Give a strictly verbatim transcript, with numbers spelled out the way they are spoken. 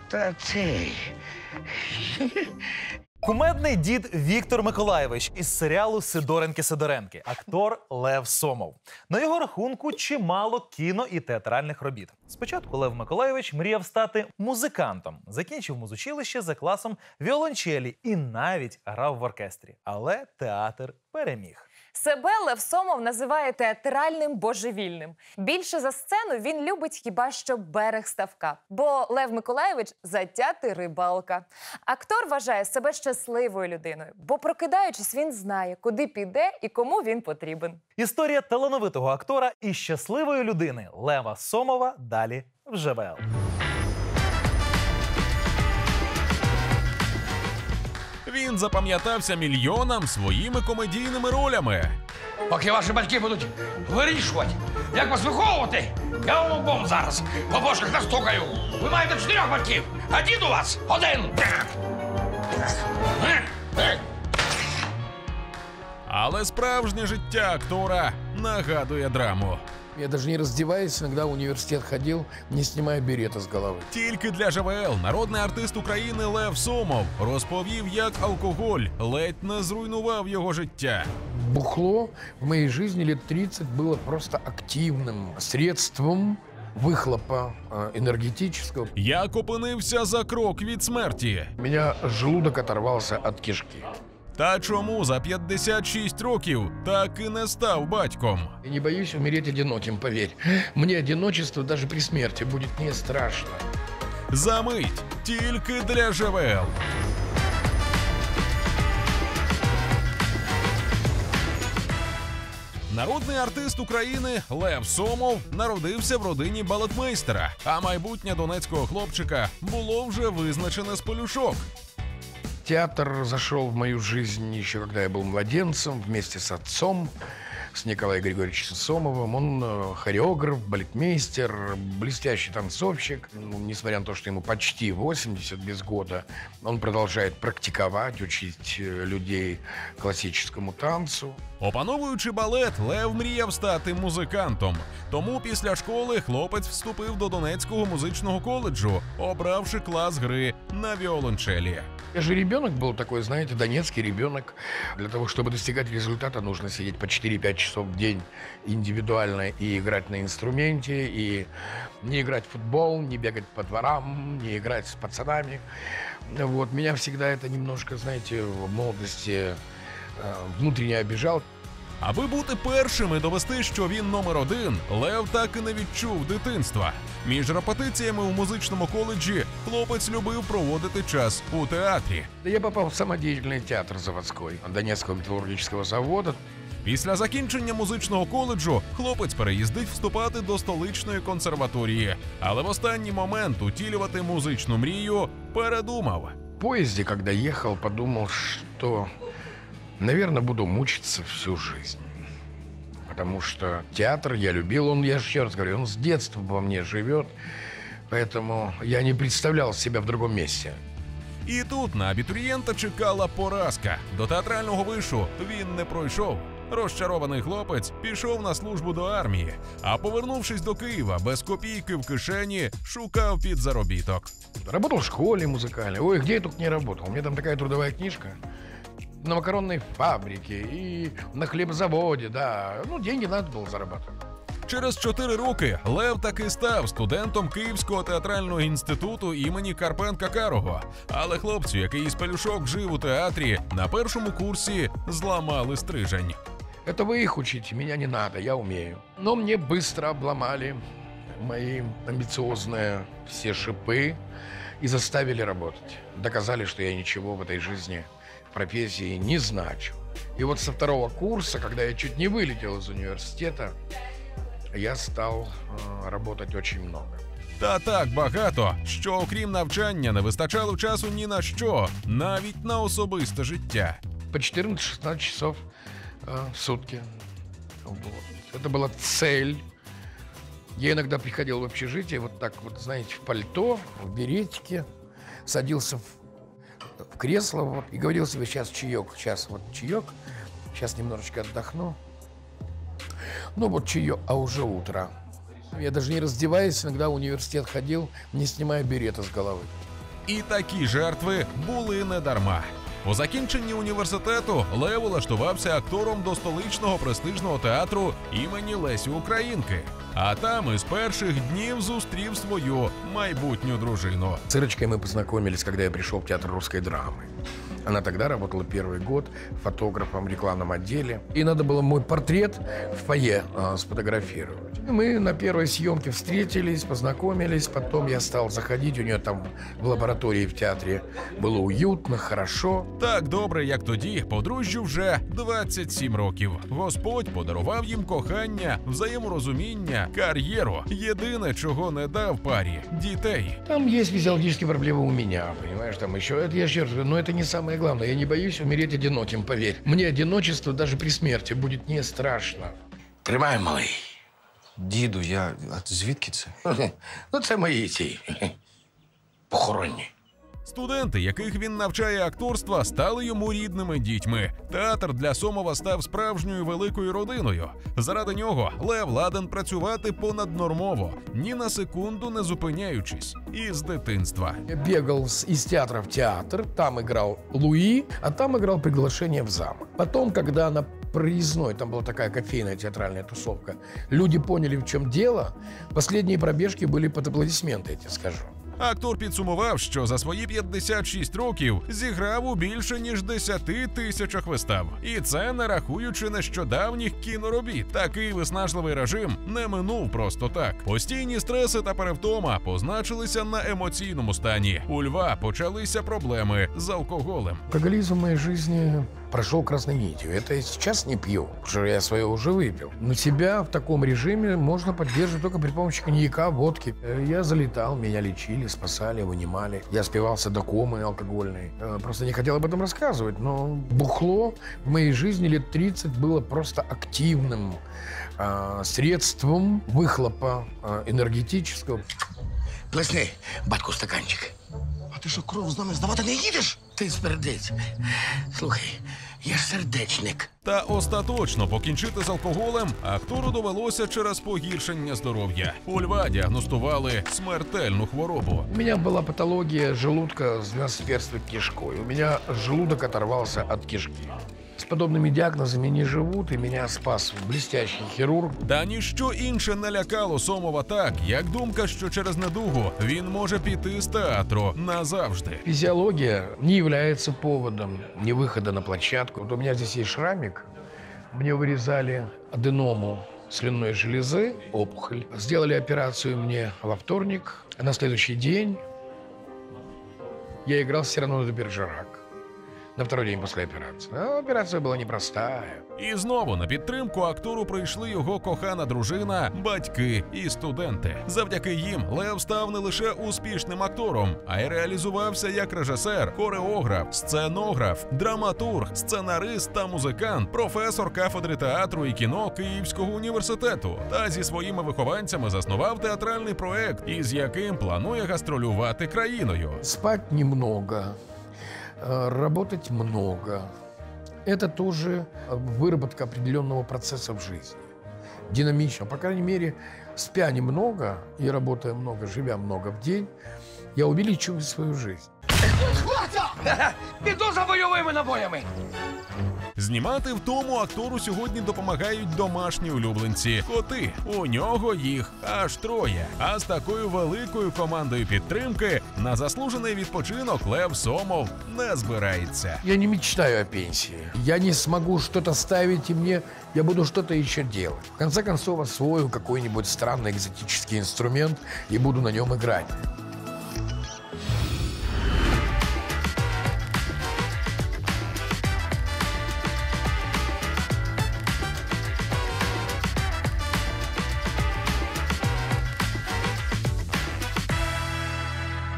Та цей... Кумедний дід Віктор Миколайович із серіалу «Сидоренки-Сидоренки», актор Лев Сомов. На його рахунку чимало кіно і театральних робіт. Спочатку Лев Миколайович мріяв стати музикантом, закінчив музучилище за класом віолончелі і навіть грав в оркестрі. Але театр переміг. Себе Лев Сомов називає театральним божевільним. Більше за сцену він любить хіба що берег ставка. Бо Лев Миколайович – затятий рибалка. Актор вважає себе щасливою людиною. Бо прокидаючись, він знає, куди піде і кому він потрібен. Історія талановитого актора і щасливої людини Лева Сомова далі в ЖВЛ. Він запам'ятався мільйонам своїми комедійними ролями. Поки ваші батьки будуть вирішувати, як вас виховувати, я вам обом зараз по бошках настукаю. Ви маєте чотирьох батьків, а дід у вас один. Але справжнє життя актора нагадує драму. Я даже не раздеваясь, иногда в университет ходил, не снимая берета с головы. Тільки для ЖВЛ народний артист України Лев Сомов розповів, як алкоголь ледь не зруйнував його життя. Бухло в моей жизни лет тридцать было просто активным средством выхлопа э, энергетического. Як опинився за крок від смерті. У меня желудок оторвался от кишки. Та чому за п'ятдесят шість років так і не став батьком? Я не боюсь умереть одиноким, поверь. Мне одиночество даже при смерти будет не страшно. Замить тільки для ЖВЛ. Народний артист України Лев Сомов народився в родині балетмейстера, а майбутнє донецького хлопчика було вже визначене з пелюшок. Театр зашел в мою жизнь еще когда я был младенцем, вместе с отцом, с Николаем Григорьевичем Сомовым. Он э, хореограф, балетмейстер, блестящий танцовщик. Ну, несмотря на то, что ему почти восемьдесят, без года, он продолжает практиковать, учить э, людей классическому танцу. Опановуючи балет, Лев мріяв стати музикантом. Тому після школи хлопець вступив до Донецького музичного коледжу, обравши клас гри на віолончелі. Я же ребенок был такой, знаете, донецкий ребенок. Для того, чтобы достигать результата, нужно сидеть по четыре-пять часов в день индивидуально и играть на инструменте, и не играть в футбол, не бегать по дворам, не играть с пацанами. Вот. Меня всегда это немножко, знаете, в молодости внутренне обижал. Аби бути першим і довести, що він номер один, Лев так і не відчув дитинства. Між репетиціями у музичному коледжі хлопець любив проводити час у театрі. Я попал в самодеятельный театр заводской Донецкого металлургического завода. Після закінчення музичного коледжу хлопець переїздить вступати до столичної консерваторії. Але в останній момент утілювати музичну мрію передумав. В поезде, когда ехал, подумал, что, наверное, буду мучиться всю жизнь. Потому что театр я любил, он, я еще раз говорю, он с детства во мне живет. Поэтому я не представлял себя в другом месте. І тут на абітурієнта чекала поразка. До театрального вишу він не пройшов. Розчарований хлопець пішов на службу до армії, а повернувшись до Києва, без копійки в кишені, шукав підзаробіток. Работал в школе музыкальной. Ой, где я только не работал. У меня там такая трудовая книжка. На макаронной фабрике и на хлебзаводе, да. Ну, деньги надо было зарабатывать. Через чотири роки Лев таки став студентом Київського театрального інституту імені Карпенка-Карого. Але хлопцю, який із пелюшок жив у театрі, на першому курсі зламали стрижень. Это вы их учите, меня не надо, я умею. Но мне быстро обломали мои амбициозные все шипы и заставили работать. Доказали, что я ничего в этой жизни, в профессии не значу. И вот со второго курса, когда я чуть не вылетел из университета, я стал э, работать очень много. Та так багато, що окрім навчання не вистачало часу ні на що, навіть на особисте життя. По четырнадцать-шестнадцать часов э, в сутки. Вот. Это была цель. Я иногда приходил в общежитие, вот так вот, знаете, в пальто, в беретике, садился в, в кресло вот, и говорил себе, сейчас чаек, сейчас вот чаек, сейчас немножечко отдохну. Ну вот чаек, а уже утро. Я даже не раздеваясь, иногда в университет ходил, не снимая берета с головы. І такі жертви були не дарма. По закінченні університету Лев влаштувався актором до столичного престижного театру імені Лесі Українки. А там із перших днів зустрів свою майбутню дружину. С Ирочкой мы познакомились, когда я пришел в театр русской драмы. Она тогда работала первый год фотографом в рекламном отделе. И надо было мой портрет в фойе а, сфотографировать. Мы на первой съемке встретились, познакомились. Потом я стал заходить. У нее там в лаборатории в театре было уютно, хорошо. Так добре, як тоді, подружжю вже двадцять сім років. Господь подарував їм кохання, взаєморозуміння, кар'єру. Єдине, чого не дав парі – дітей. Там есть физиологические проблемы у меня, понимаешь, там еще. Это я еще раз говорю, но это не самое главное. Я не боюсь умереть одиноким, поверь. Мне одиночество даже при смерти будет не страшно. Тримай, малий. Діду, я. А звідки це? Ну, це мої ці похоронні. Студенти, яких він навчає акторства, стали йому рідними дітьми. Театр для Сомова став справжньою великою родиною. Заради нього Лев ладен працювати понаднормово, ні на секунду не зупиняючись. Із дитинства. Я бегал с- из театра в театр, там играл Луи, а там играл «Приглашение в замок». Потом, когда на проездной, там была такая кофейная театральная тусовка, люди поняли, в чем дело, последние пробежки были под аплодисменты, я тебе скажу. Актор підсумував, що за свої п'ятдесят шість років зіграв у більше ніж десяти тисячах вистав. І це не рахуючи нещодавніх кіноробіт. Такий виснажливий режим не минув просто так. Постійні стреси та перевтома позначилися на емоційному стані. У Льва почалися проблеми з алкоголем. Алкоголизм в моей жизни прошел красной нитью. Это я сейчас не пью, потому что я свое уже выпил. Но себя в таком режиме можно поддерживать только при помощи коньяка, водки. Э, Я залетал, меня лечили, спасали, вынимали. Я спивался до комы алкогольной. Э, Просто не хотел об этом рассказывать, но бухло в моей жизни лет тридцать было просто активным э, средством выхлопа э, энергетического. Плесни, батьку, стаканчик. А ти що, кров з нами здавати не їдеш? Ти спердець. Слухай, я ж сердечник. Та остаточно покінчити з алкоголем актору довелося через погіршення здоров'я. У Льва діагностували смертельну хворобу. У меня была патология желудка с двенадцатиперстной кишкой. У меня желудок оторвался от кишки. С подобными диагнозами не живут, и меня спас блестящий хирург. Та ніщо інше не лякало Сомова так, як думка, що через недугу він може піти з театру назавжди. Физиология не является поводом не выхода на площадку. Вот у меня здесь есть шрамик. Мне вырезали аденому слюнной железы, опухоль. Сделали операцию мне во вторник. А на следующий день я играл с Сираной де Бержерак. На второй день после операции. А операция была непростая. І знову на підтримку актору прийшли його кохана дружина, батьки і студенти. Завдяки їм Лев став не лише успішним актором, а й реалізувався як режисер, хореограф, сценограф, драматург, сценарист та музикант, професор кафедри театру і кіно Київського університету. Та зі своїми вихованцями заснував театральний проект, із яким планує гастролювати країною. Спать немного, э, работать много. Это тоже выработка определенного процесса в жизни. Динамично. По крайней мере, спя немного и работая много, живя много в день, я увеличиваю свою жизнь. Піду за бойовими набоями. Знімати в тому актору сьогодні допомагають домашні улюбленці – коти. У нього їх аж троє. А з такою великою командою підтримки на заслужений відпочинок Лев Сомов не збирається. Я не мечтаю о пенсии. Я не смогу что-то ставить, и мне я буду что-то еще делать. В конце концов, освою какой-нибудь странный экзотический инструмент и буду на нем играть.